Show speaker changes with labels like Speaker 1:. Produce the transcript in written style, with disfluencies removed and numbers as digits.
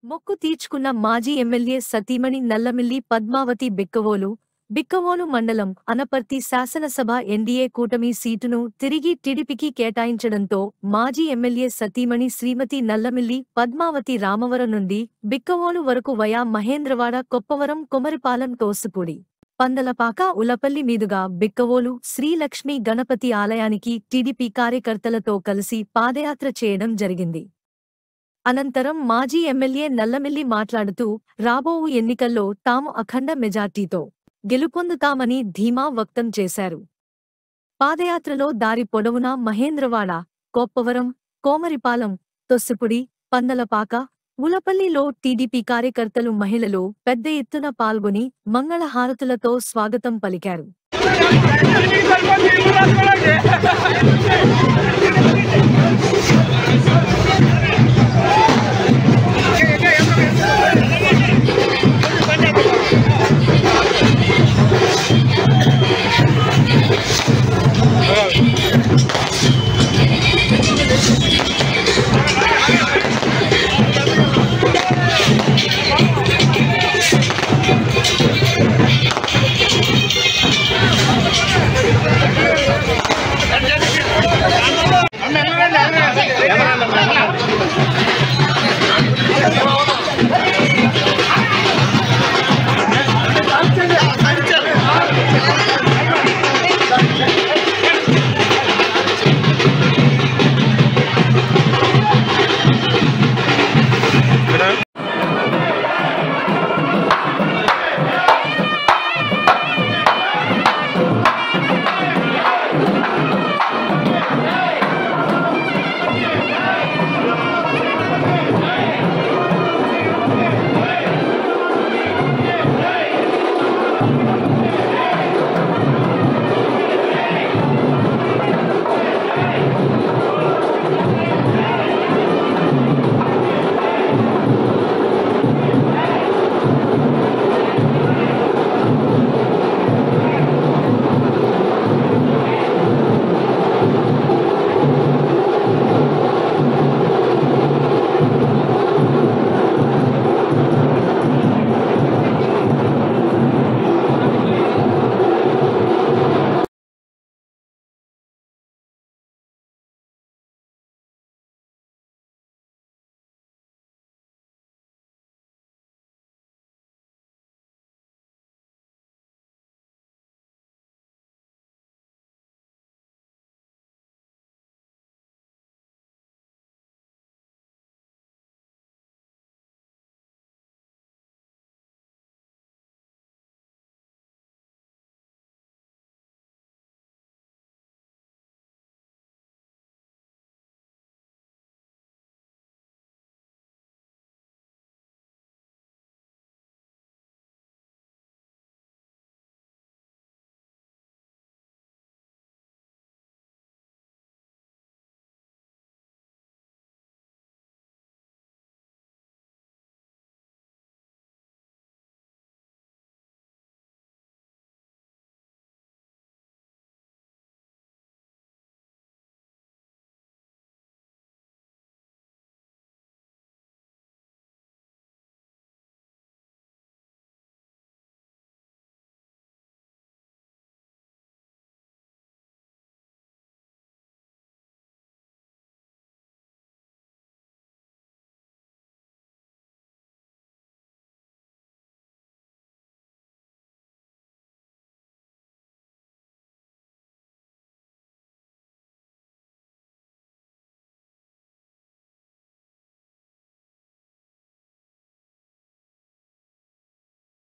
Speaker 1: మొక్కు తీర్చుకున్న మాజీ ఎమ్మెల్యే సతీమణి నల్లమిల్లి పద్మావతి బిక్కవోలు మండలం అనపర్తి శాసనసభ ఎన్డీఏ కూటమి సీటును తిరిగి టీడీపీకి కేటాయించడంతో మాజీ ఎమ్మెల్యే సతీమణి శ్రీమతి నల్లమిల్లి పద్మావతి రామవరం నుండి బిక్కవోలు వరకు వయా మహేంద్రవాడ కొప్పవరం కొమరిపాలెం తోసుపూడి పందలపాక ఉలపల్లి మీదుగా బిక్కవోలు శ్రీలక్ష్మీ గణపతి ఆలయానికి టీడీపీ కార్యకర్తలతో కలిసి పాదయాత్ర చేయడం జరిగింది. అనంతరం మాజీ ఎమ్మెల్యే నల్లమిల్లి మాట్లాడుతూ రాబోవు ఎన్నికల్లో తాము అఖండ మెజార్టీతో గెలుపొందుతామని ధీమా వ్యక్తం చేశారు. పాదయాత్రలో దారి పొడవునా మహేంద్రవాడ, కొప్పవరం, కోమరిపాలెం, తొస్సిపుడి, పందలపాక, ఉలపల్లిలో టీడీపీ కార్యకర్తలు మహిళలు పెద్ద ఎత్తున పాల్గొని మంగళహారతులతో స్వాగతం పలికారు.